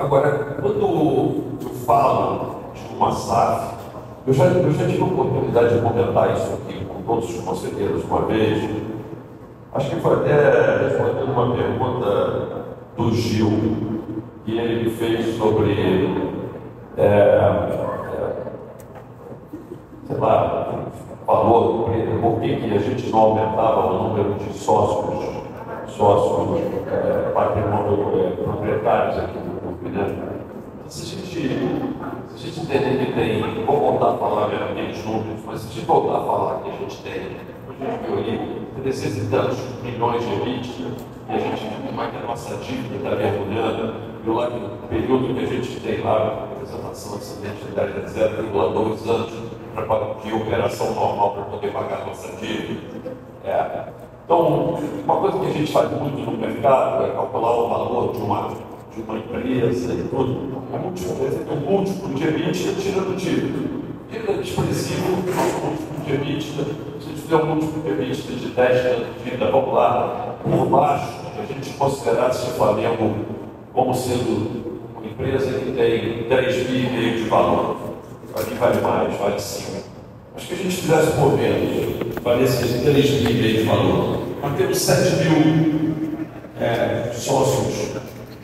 Agora, quando eu falo de uma SAF, eu já tive a oportunidade de comentar isso aqui com todos os conselheiros uma vez. Acho que foi até respondendo uma pergunta do Gil, que ele me fez sobre, sei lá, falou por que a gente não aumentava o número de sócios proprietários aqui do clube, né? Se a gente entender que tem, vou voltar a falar aqueles números, mas se a gente voltar a falar que a gente tem, a gente viu ali 300 e tantos milhões de EBITDA, e a gente viu mais que a nossa dívida está mergulhando, e lá no período que a gente tem lá, a apresentação de identidade de 0,2 anos de operação normal para poder pagar a nossa dívida. Então, uma coisa que a gente faz muito no mercado é calcular o valor de uma empresa e tudo. O múltiplo de EBITDA tira do dívida. Dívida expressiva, o múltiplo de EBITDA. Se a gente fizer um múltiplo de EBITDA de 10 anos de dívida, vamos lá, por baixo, a gente considerasse o Flamengo como sendo uma empresa que tem 3,5 bi de valor. Aqui vale mais, vale 5. Acho que a gente fizesse por menos, valesse 3,5 bi de valor. Nós temos 7 mil sócios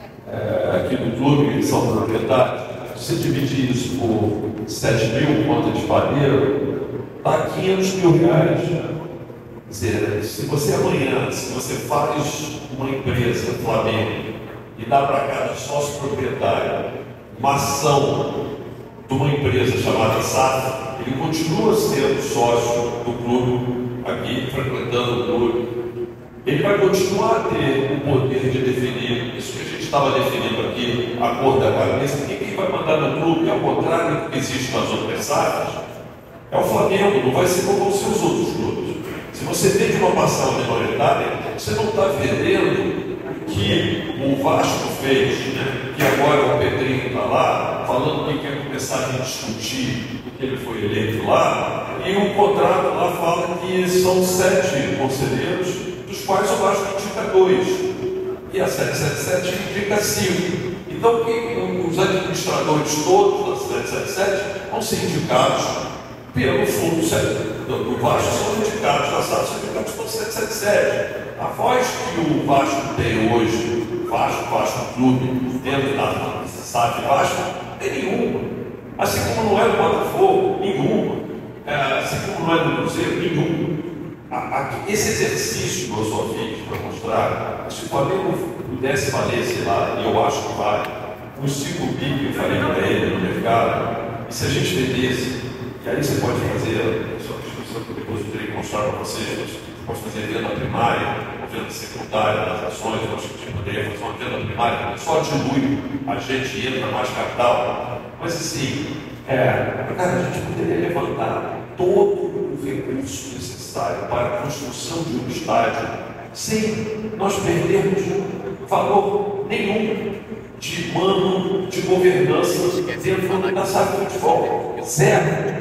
aqui do clube, que são proprietários. Se você dividir isso por 7 mil, quanto eles pagaram, dá 500 mil reais. Quer dizer, se você amanhã, se você faz uma empresa, Flamengo, e dá para cada sócio proprietário uma ação de uma empresa chamada SAF, ele continua sendo sócio do clube, aqui, frequentando o clube. Ele vai continuar a ter o poder de definir isso que a gente estava definindo aqui, a cor da cabeça. Quem vai mandar no clube, ao contrário do que existe nas outras SAFs, é o Flamengo, não vai ser como vão ser os outros clubes. Se você vende uma parcela minoritária, você não está vendendo que o Vasco fez, né? Que agora o Pedrinho está lá, falando que quer começar a discutir porque ele foi eleito lá, e o contrato lá fala que são 7 conselheiros, dos quais o Vasco indica 2, e a 777 indica 5. Então, os administradores todos da 777 vão ser indicados pelo fundo do Vasco, são indicados da SAF, são indicados pelo 777. A voz que o Vasco tem hoje, Vasco Clube, dentro da SAF Vasco, tem nenhuma. Assim como não é do Botafogo, nenhuma. Assim como não é do Cruzeiro, nenhuma. Esse exercício que eu só fiz para mostrar, se o Flamengo pudesse valer, sei lá, e eu acho que vale, os 5 bi que eu falei para ele no mercado, e se a gente vendesse, e aí você pode fazer, só que depois eu teria que mostrar para vocês, pode fazer venda primária, venda secundária das ações, eu acho que a gente poderia fazer uma venda primária, só dilui, a gente entra mais capital, mas assim, cara, a gente poderia levantar todo o recurso necessário para a construção de um estádio sem nós perdermos valor nenhum de mano de governança dentro da SAF de futebol. Zero.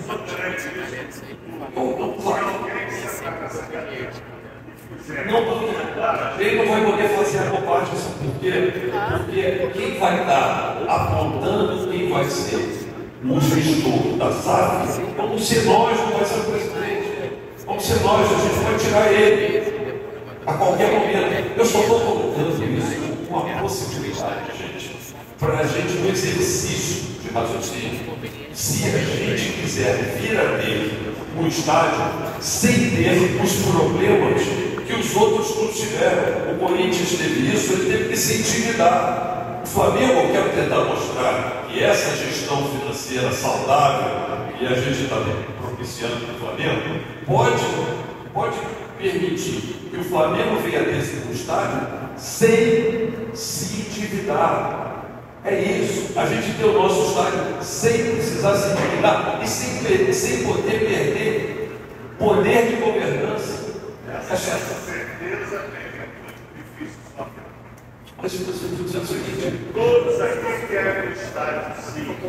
Ele não vai poder fazer a bobagem, porque quem vai estar apontando quem vai ser o gestor da SAF, vamos ser nós, não vai ser o presidente. Vamos ser nós, a gente vai tirar ele a qualquer momento. Eu só estou colocando isso como uma possibilidade, gente, para a gente, no exercício de raciocínio, se a gente quiser vir a ter um estádio sem ter os problemas que os outros clubes tiveram. O Corinthians teve isso, ele teve que se intimidar. O Flamengo, eu quero tentar mostrar que essa gestão financeira saudável que a gente está propiciando para o Flamengo pode permitir que o Flamengo venha a ter esse estádio sem se endividar. É isso, a gente tem o nosso estádio sem precisar se endividar e sem poder perder poder de governança. Essa certeza é muito difícil. Mas se você não dizer o seguinte, todos aqui querem o estádio, sim. eu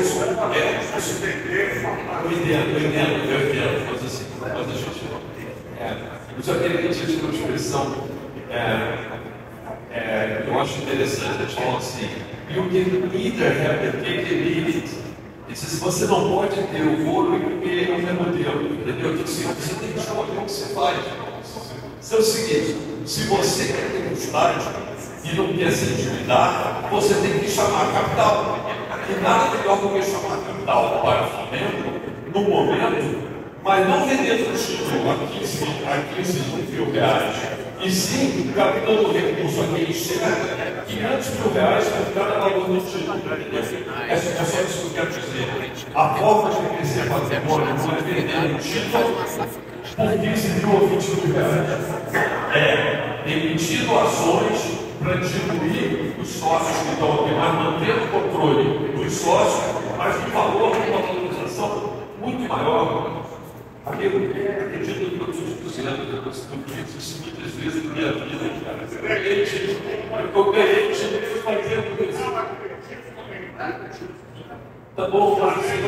entendo, mas assim, mas a gente eu só queria dizer uma expressão eu acho interessante, a gente fala assim, You can either have the cake and eat it. Ele disse, você não pode ter o bolo e comer ao mesmo tempo. Entendeu? Eu disse, você tem que escolher o que você faz. Então é o seguinte, se você quer ter um estádio e não quer se intimidar, você tem que chamar a capital. E nada melhor do que chamar a capital para o Flamengo, no momento, mas não vendendo o título a 15 mil reais. E sim, captando o recurso aqui chega 500 mil reais para cada valor do título. É só isso que eu quero dizer. A forma de crescer patrimônio não é vender o título por 15 mil ou 20 mil reais. É emitindo ações para diluir os sócios que estão aqui, mas mantendo o controle dos sócios, mas de valor de uma valorização muito maior. Acredito que eu estou dizendo, eu disse isso muitas vezes na minha vida, cara. Eu ganhei título fazendo isso. Tá bom, Marcelo?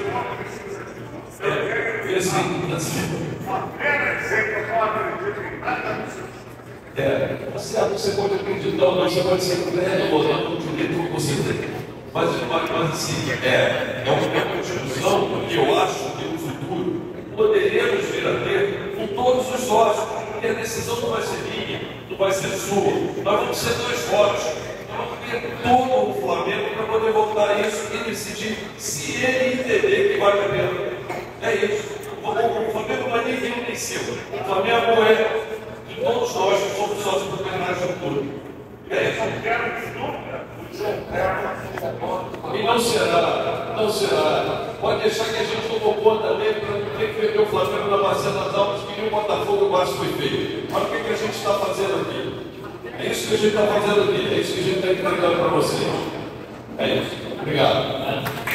Você pode acreditar, mas você pode ser incrédulo, não direito que você tem. Mas assim, é uma discussão que eu acho que no futuro poderíamos vir a ter com todos os sócios, porque a decisão não vai ser minha, não vai ser sua. Nós vamos ser 2 votos. Nós vamos ter todo o Flamengo para poder votar isso e decidir se ele entender que vale a pena. É isso. O Flamengo não é nem meu nem seu. O Flamengo é de todos nós que somos sócios do Campeonato Público. É isso. E não será. Pode deixar que a gente tomou conta dele para não ter que vender o Flamengo na Marcela Alves, que nem o Botafogo quase foi feito. Olha o que a gente está fazendo aqui. É isso que a gente está fazendo aqui. É isso que a gente está entregando para vocês. É isso. Obrigado.